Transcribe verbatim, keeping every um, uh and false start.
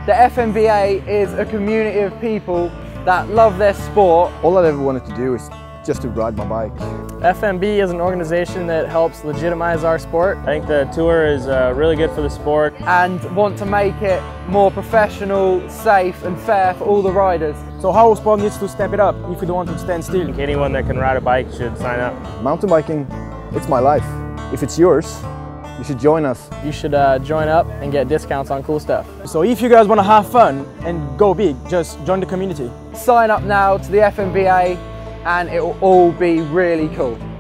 The F M B A is a community of people that love their sport. All I ever wanted to do is just to ride my bike. F M B is an organization that helps legitimize our sport. I think the tour is uh, really good for the sport. And want to make it more professional, safe and fair for all the riders. So how sport needs to step it up if we don't want to stand still. I think anyone that can ride a bike should sign up. Mountain biking, it's my life. If it's yours, you should join us. You should uh, join up and get discounts on cool stuff. So if you guys want to have fun and go big, just join the community. Sign up now to the F M B A and it will all be really cool.